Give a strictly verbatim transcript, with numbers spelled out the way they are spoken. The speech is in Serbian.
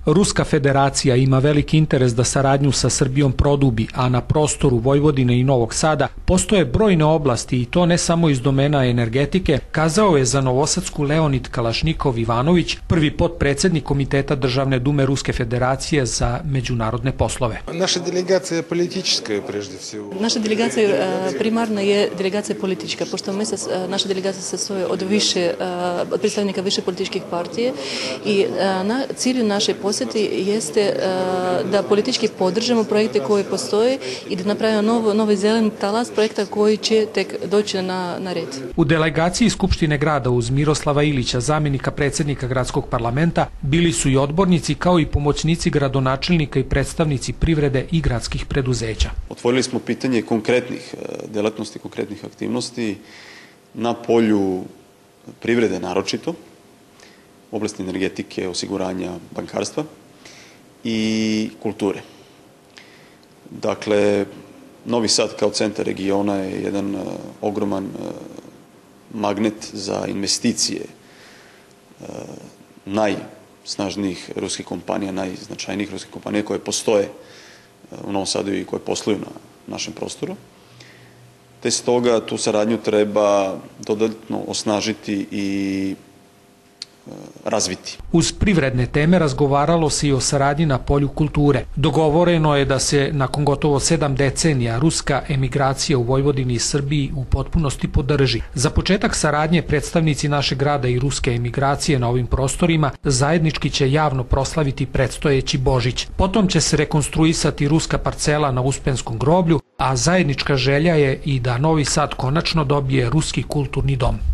Ruska federacija ima veliki interes da saradnju sa Srbijom produbi, a na prostoru Vojvodine i Novog Sada postoje brojne oblasti i to ne samo iz domena energetike, kazao je za Novosadsku Leonid Kalašnikov Ivanović, prvi potpredsednik Komiteta Državne dume Ruske federacije za međunarodne poslove. Naša delegacija je politička, prežde всего. Naša delegacija primarno je delegacija politička, pošto mi se, naša delegacija se sastoji od više, od predstavnika više političkih partije i na cilju naše posjeti jeste da politički podržimo projekte koji postoje i da napravimo nov, novi zeleni talas projekta koji će tek doći na, na red. U delegaciji Skupštine grada uz Miroslava Ilića, zamjenika predsjednika gradskog parlamenta, bili su i odbornici kao i pomoćnici gradonačelnika i predstavnici privrede i gradskih preduzeća. Otvorili smo pitanje konkretnih delatnosti, konkretnih aktivnosti na polju privrede naročito, oblasti energetike, osiguranja, bankarstva i kulture. Dakle, Novi Sad kao centar regiona je jedan ogroman magnet za investicije najsnažnijih ruskih kompanija, najznačajnijih ruskih kompanija koje postoje u Novom Sadu i koje posluju na našem prostoru. Te stoga tu saradnju treba dodatno osnažiti i razviti. Uz privredne teme razgovaralo se i o saradnji na polju kulture. Dogovoreno je da se nakon gotovo sedam decenija ruska emigracija u Vojvodini i Srbiji u potpunosti podrži. Za početak saradnje predstavnici našeg grada i ruske emigracije na ovim prostorima zajednički će javno proslaviti predstojeći Božić. Potom će se rekonstruisati ruska parcela na Uspenskom groblju, a zajednička želja je i da Novi Sad konačno dobije ruski kulturni dom.